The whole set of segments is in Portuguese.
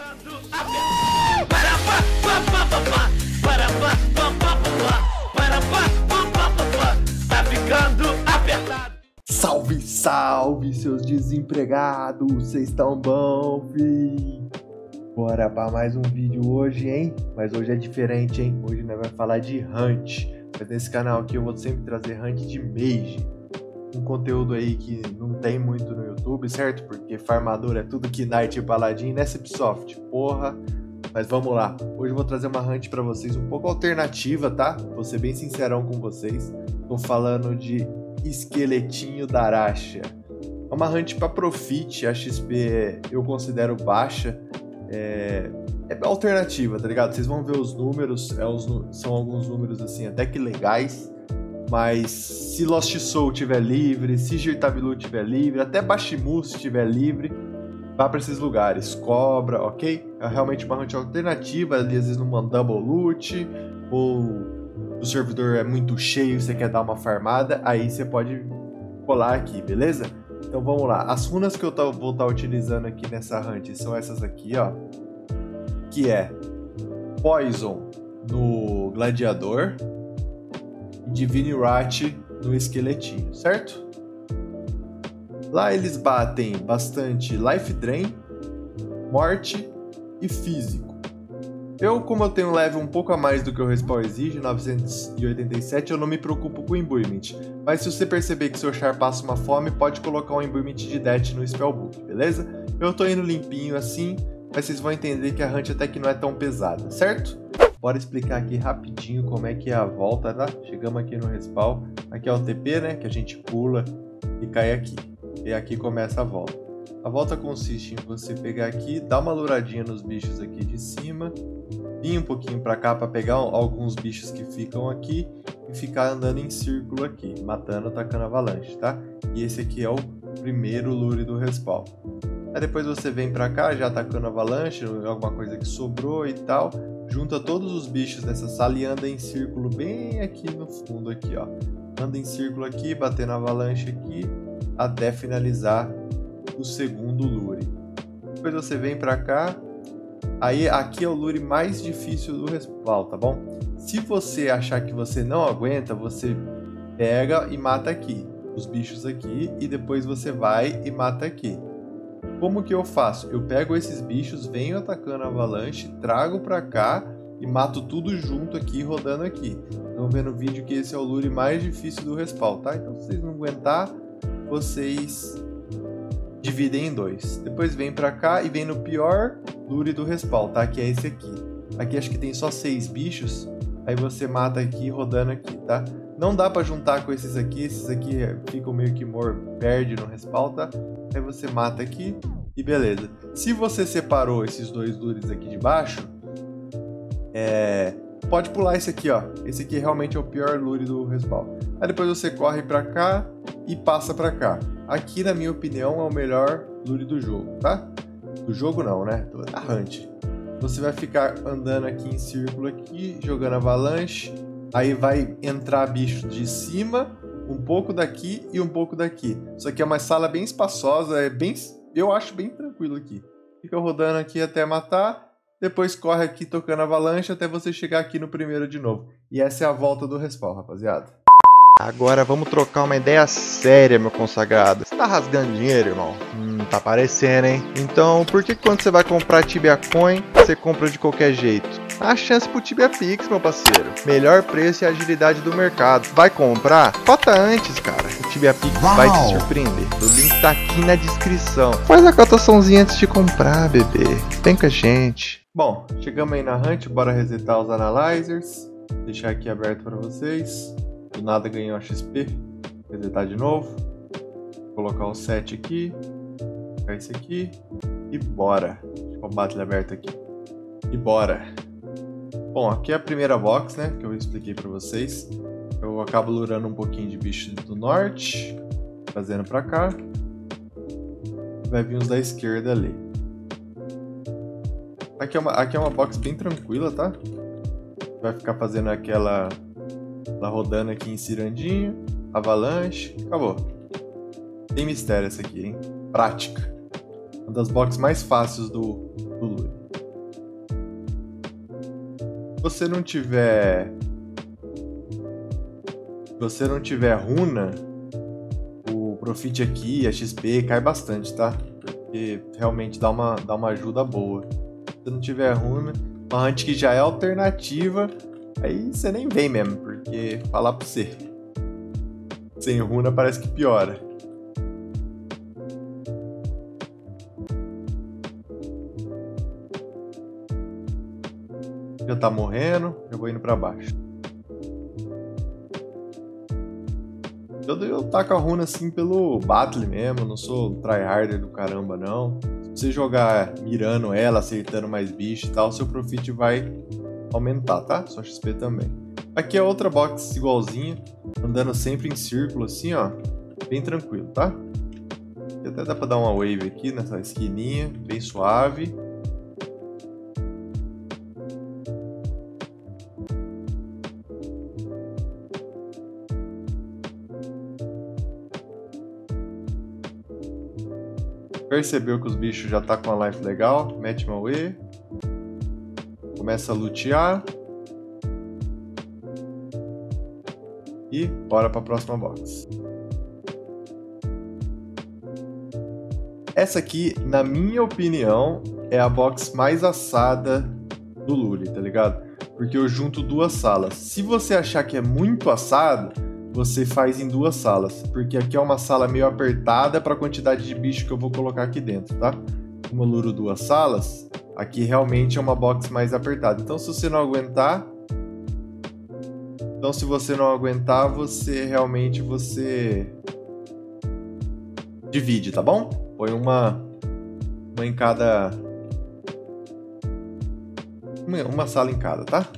ficando tá ficando apertado. Salve, salve, seus desempregados, vocês estão bom, fi? Bora pra mais um vídeo hoje, hein? Mas hoje é diferente, hein? Hoje nós vamos falar de Hunt. Mas nesse canal aqui eu vou sempre trazer Hunt de Mage. Um conteúdo aí que não tem muito no YouTube, certo? Porque farmador é tudo Knight e Paladin, né, Cipsoft? Porra! Mas vamos lá. Hoje eu vou trazer uma Hunt pra vocês um pouco alternativa, tá? Vou ser bem sincerão com vocês. Tô falando de Esqueletinho da Araxa. É uma Hunt pra Profit, a XP eu considero baixa. É alternativa, tá ligado? Vocês vão ver os números, são alguns números assim até que legais. Mas se Lost Soul estiver livre, se Girtavilu estiver livre, até Bashimu se estiver livre, vá para esses lugares. Cobra, ok? É realmente uma hunt alternativa, ali às vezes numa double loot, ou o servidor é muito cheio e você quer dar uma farmada, aí você pode colar aqui, beleza? Então vamos lá. As runas que eu vou estar utilizando aqui nessa hunt são essas aqui, ó. Que é Poison no Gladiador e Divine Wrath no Esqueletinho, certo? Lá eles batem bastante Life Drain, Morte e Físico. Como eu tenho um level um pouco a mais do que o respawn exige, 987, eu não me preocupo com o Imbuement. Mas se você perceber que seu char passa uma fome, pode colocar um Imbuement de Death no Spellbook, beleza? Eu tô indo limpinho assim, mas vocês vão entender que a hunt até que não é tão pesada, certo? Bora explicar aqui rapidinho como é que é a volta, tá? Chegamos aqui no respawn, aqui é o TP, né? Que a gente pula e cai aqui. E aqui começa a volta. A volta consiste em você pegar aqui, dar uma luradinha nos bichos aqui de cima, vir um pouquinho pra cá pra pegar alguns bichos que ficam aqui e ficar andando em círculo aqui, matando, atacando avalanche, tá? E esse aqui é o primeiro lure do respawn. Aí depois você vem pra cá, já atacando avalanche, alguma coisa que sobrou e tal, junta todos os bichos dessa sala e anda em círculo bem aqui no fundo aqui, ó. Anda em círculo aqui, batendo avalanche aqui, até finalizar o segundo lure. Depois você vem pra cá, aí aqui é o lure mais difícil do respawn, tá bom? Se você achar que você não aguenta, você pega e mata aqui, os bichos aqui, e depois você vai e mata aqui. Como que eu faço? Eu pego esses bichos, venho atacando a avalanche, trago pra cá e mato tudo junto aqui, rodando aqui. Estão vendo o vídeo que esse é o lure mais difícil do respawn, tá? Então se vocês não aguentar, vocês dividem em dois. Depois vem pra cá e vem no pior lure do respawn, tá? Que é esse aqui. Aqui acho que tem só 6 bichos, aí você mata aqui, rodando aqui, tá? Não dá pra juntar com esses aqui ficam meio que perde no respawn, tá? Aí você mata aqui e beleza. Se você separou esses dois lures aqui de baixo, pode pular esse aqui, ó. Esse aqui realmente é o pior lure do respawn. Aí depois você corre pra cá e passa pra cá. Aqui, na minha opinião, é o melhor lure do jogo, tá? Do jogo não, né? Da hunt. Você vai ficar andando aqui em círculo aqui, jogando avalanche. Aí vai entrar bicho de cima, um pouco daqui e um pouco daqui. Isso aqui é uma sala bem espaçosa, eu acho bem tranquilo aqui. Fica rodando aqui até matar, depois corre aqui tocando avalanche até você chegar aqui no primeiro de novo. E essa é a volta do respawn, rapaziada. Agora vamos trocar uma ideia séria, meu consagrado. Você tá rasgando dinheiro, irmão? Tá parecendo, hein? Então, por que quando você vai comprar Tibia Coin, você compra de qualquer jeito? Dá a chance pro Tibia Pix, meu parceiro. Melhor preço e agilidade do mercado. Vai comprar? Cota antes, cara. O Tibia Pix vai te surpreender. O link tá aqui na descrição. Faz a cotaçãozinha antes de comprar, bebê. Vem com a gente. Bom, chegamos aí na hunt, bora resetar os analyzers. Deixar aqui aberto para vocês. Do nada ganhou a XP. Resetar de novo. Colocar o 7 aqui. Colocar esse aqui. E bora. Deixa o battle aberto aqui. E bora. Bom, aqui é a primeira box, né? Que eu expliquei para vocês. Eu acabo lurando um pouquinho de bicho do norte. Trazendo pra cá. Vai vir uns da esquerda ali. Aqui é uma box bem tranquila, tá? Vai ficar fazendo aquela rodando aqui em cirandinho, avalanche, acabou. Tem mistério essa aqui, hein? Prática. Uma das boxes mais fáceis do Lure. você não tiver... Se você não tiver runa, o profit aqui, a XP, cai bastante, tá? Porque realmente dá uma ajuda boa. Se você não tiver runa, uma hunt que já é alternativa, aí você nem vem mesmo, porque falar pra você, sem runa parece que piora. Já tá morrendo, eu vou indo pra baixo. Eu taco a runa assim pelo battle mesmo, não sou tryharder do caramba não. Se você jogar mirando ela, acertando mais bicho e tal, seu profit vai aumentar, tá? Sua XP também. Aqui é outra box igualzinha, andando sempre em círculo assim, ó. Bem tranquilo, tá? E até dá pra dar uma wave aqui nessa esquininha, bem suave. Percebeu que os bichos já tá com a life legal, mete uma E, começa a lutear e bora pra próxima box. Essa aqui, na minha opinião, é a box mais assada do Lure, tá ligado? Porque eu junto duas salas. Se você achar que é muito assado, você faz em duas salas, porque aqui é uma sala meio apertada para a quantidade de bicho que eu vou colocar aqui dentro, tá? Como eu luro duas salas, aqui realmente é uma box mais apertada. Então se você não aguentar, você realmente divide, tá bom? Põe uma em cada, uma sala em cada, tá?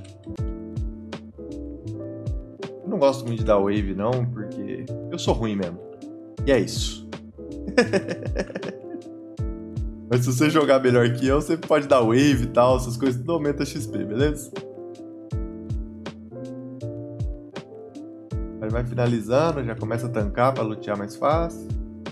Eu não gosto muito de dar wave não, porque eu sou ruim mesmo. E é isso. Mas se você jogar melhor que eu, você pode dar wave e tal, essas coisas, tudo aumenta a XP, beleza? Aí vai finalizando, já começa a tancar para lutear mais fácil.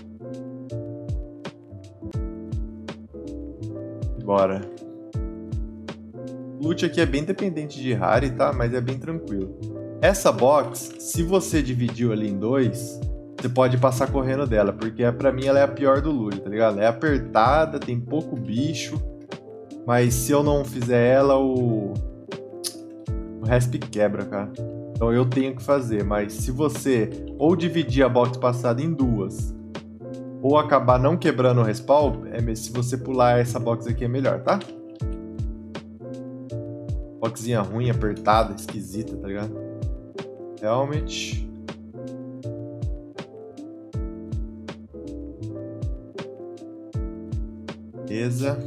Bora. O loot aqui é bem dependente de rare, tá? Mas é bem tranquilo. Essa box, se você dividiu ali em dois, você pode passar correndo dela, porque pra mim ela é a pior do Lure, tá ligado? Ela é apertada, tem pouco bicho, mas se eu não fizer ela, o resp quebra, cara. Então eu tenho que fazer, mas se você ou dividir a box passada em duas, ou acabar não quebrando o respawn, se você pular essa box aqui é melhor, tá? Boxinha ruim, apertada, esquisita, tá ligado? Helmet. Beleza.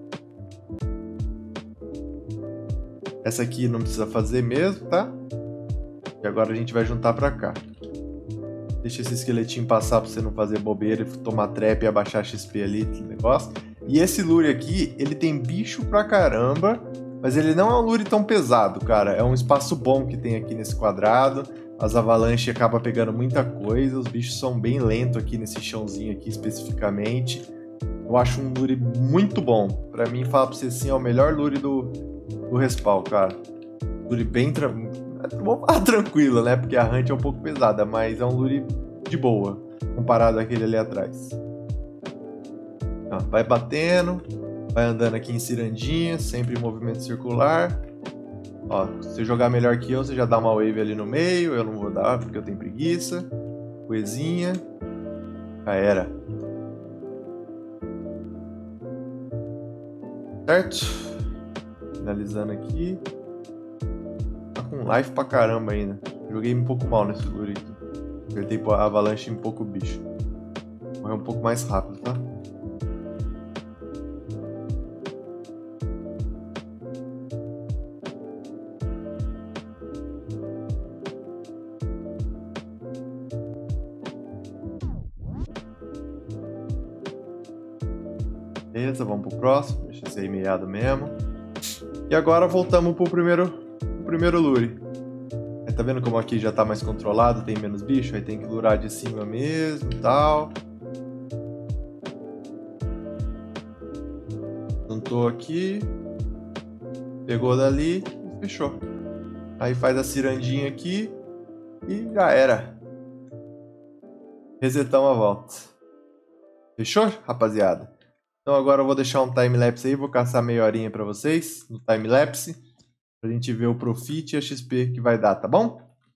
Essa aqui não precisa fazer mesmo, tá? E agora a gente vai juntar pra cá. Deixa esse esqueletinho passar pra você não fazer bobeira e tomar trap e abaixar XP ali, aquele negócio. E esse lure aqui, ele tem bicho pra caramba, mas ele não é um lure tão pesado, cara. É um espaço bom que tem aqui nesse quadrado. As avalanches acabam pegando muita coisa. Os bichos são bem lentos aqui nesse chãozinho aqui especificamente. Eu acho um lure muito bom. Pra mim, falar pra você assim, é o melhor lure do respawn, cara. Lure bem tranquilo, né? Porque a hunt é um pouco pesada, mas é um lure de boa, comparado àquele ali atrás. Vai batendo. Vai andando aqui em cirandinha, sempre em movimento circular. Ó, se você jogar melhor que eu, você já dá uma wave ali no meio. Eu não vou dar porque eu tenho preguiça. Coisinha. Já era. Certo? Finalizando aqui. Tá com life pra caramba ainda. Joguei um pouco mal nesse lure aqui. Apertei a avalanche em pouco bicho. Morreu um pouco mais rápido, tá? Beleza, vamos pro próximo. Deixa esse aí meiado mesmo. E agora voltamos pro primeiro lure. Aí, tá vendo como aqui já tá mais controlado, tem menos bicho? Aí tem que lurar de cima mesmo e tal. Juntou aqui. Pegou dali. Fechou. Aí faz a cirandinha aqui e já era. Resetamos a volta. Fechou, rapaziada? Então agora eu vou deixar um time-lapse aí, vou caçar meia horinha pra vocês no time-lapse, pra gente ver o profit e a XP que vai dar, tá bom?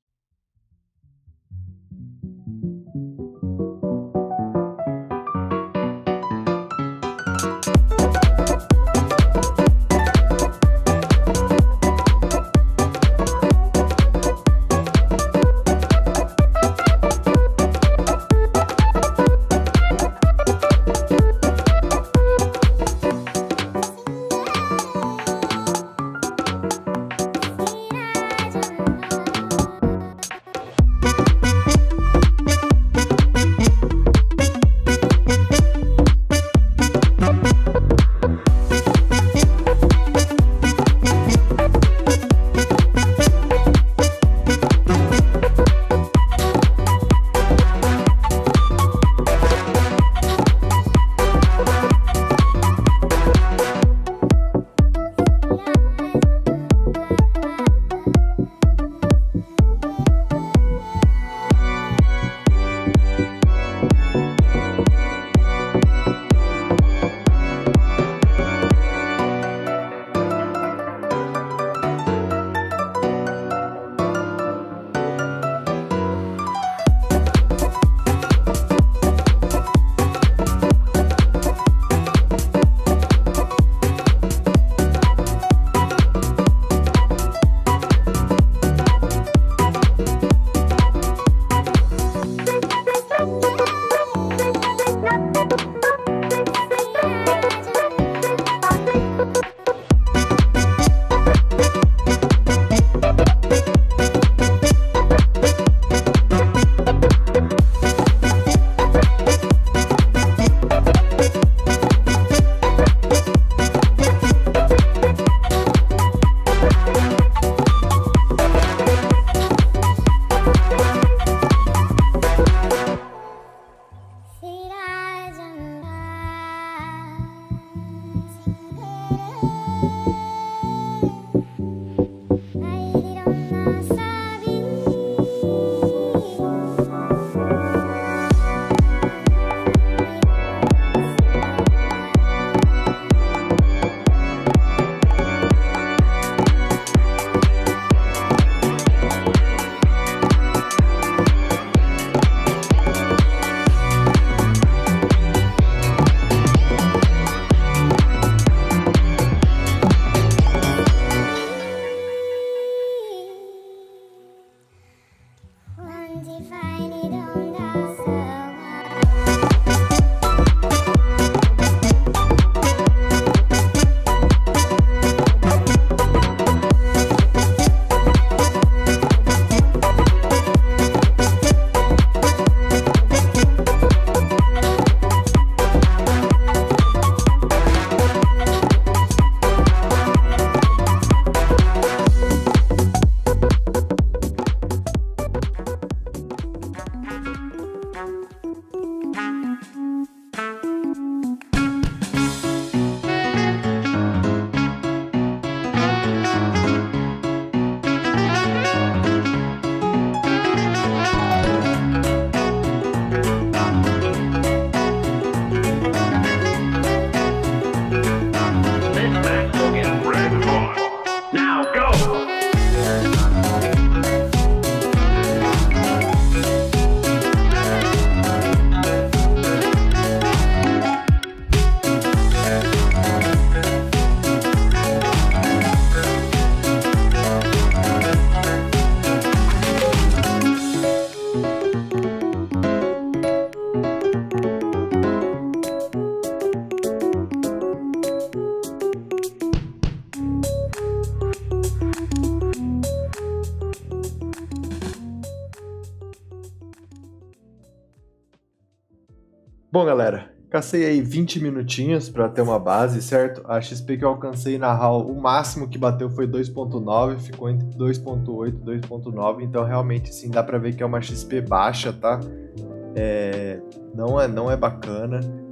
Bom, galera, cacei aí 20 minutinhos para ter uma base, certo? A XP que eu alcancei na HAL, o máximo que bateu foi 2.9, ficou entre 2.8 e 2.9, então realmente sim, dá para ver que é uma XP baixa, tá? Não é bacana.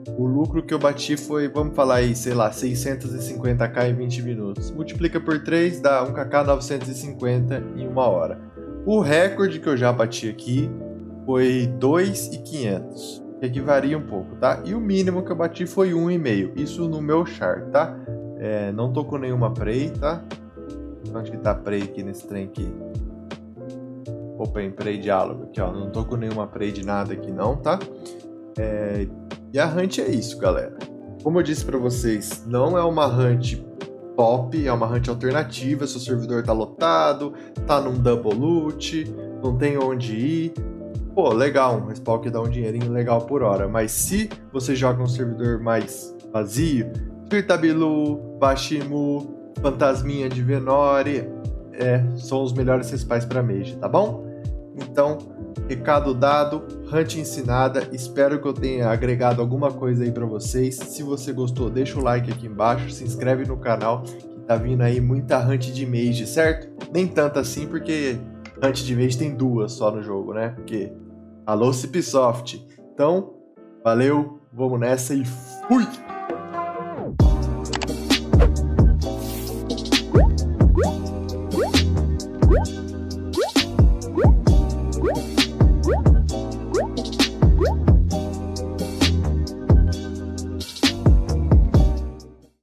O lucro que eu bati foi, vamos falar aí, sei lá, 650k em 20 minutos. Multiplica por 3, dá 1kk 950 em 1 hora. O recorde que eu já bati aqui foi 2.500, que aqui varia um pouco, tá? E o mínimo que eu bati foi 1,5, isso no meu char, tá? Não tô com nenhuma prey, tá? Onde que tá a prey aqui nesse trem aqui? Open Prey Diálogo aqui, ó. Não tô com nenhuma prey de nada aqui não, tá? E a hunt é isso, galera. Como eu disse pra vocês, não é uma hunt top, é uma hunt alternativa. Seu servidor tá lotado, tá num double loot, não tem onde ir. Pô, legal, um respawn que dá um dinheirinho legal por hora. Mas se você joga um servidor mais vazio, Tirtabilu, Bashimu, Fantasminha de Venori, são os melhores respawns pra mage, tá bom? Então, recado dado, hunt ensinada, espero que eu tenha agregado alguma coisa aí pra vocês. Se você gostou, deixa o like aqui embaixo, se inscreve no canal, que tá vindo aí muita hunt de mage, certo? Nem tanto assim, porque hunt de mage tem 2 só no jogo, né? Porque, alô Cipsoft. Então, valeu, vamos nessa e fui!